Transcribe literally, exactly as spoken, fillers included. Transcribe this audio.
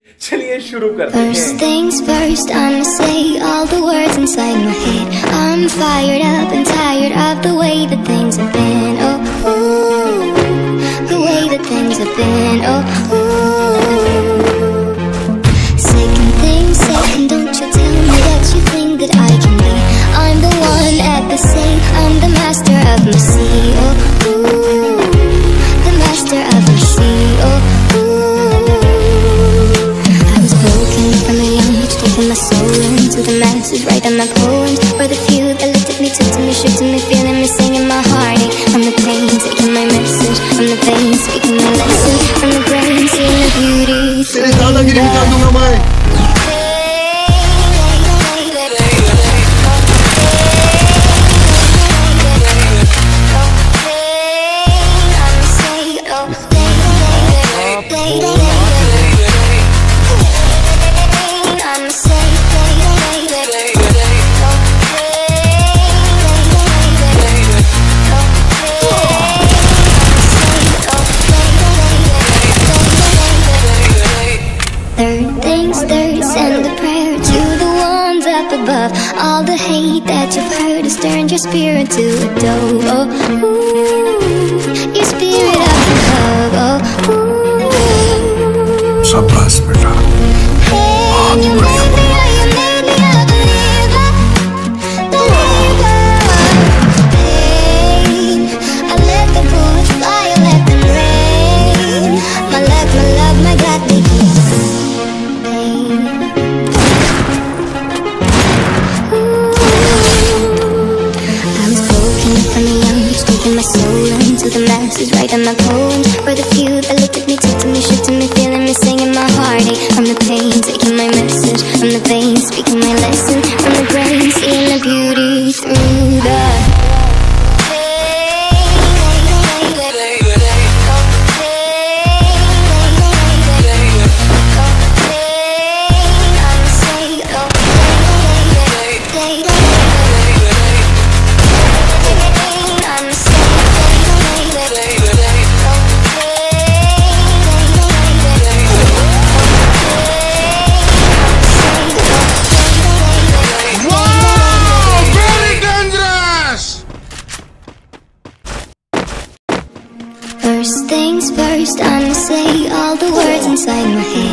चलिए शुरू करते हैं। First things first, I'ma say all the words inside my head. I'm fired up and tired of the way that things have been. Oh, ooh, the way that things have been. Oh, ooh. Second thing second, don't you tell me that you think that I can be. I'm the one at the same. I'm the master of my sea. Oh, ooh, the master of my sea. Oh, my soul into the masses, writing my poems for the few that looked at me, took to me, shook to me, feeling me, singing my heartache. From the pain, taking my message. From the veins, speaking my lesson. From the brain, seeing the beauty through the all the hate that you've heard has turned your spirit to a dove. Oh, ooh, your spirit up above. Oh, ooh. शाबाश बेटा, बहुत बढ़िया बोला। Writing my poems for the few that looked at me, took to me, shook to me, feeling me, singing my heartache. From the pain, taking my message. From the veins, speaking my lesson. From the brain, seeing the beauty through the First things first, I'ma say all the words inside my head.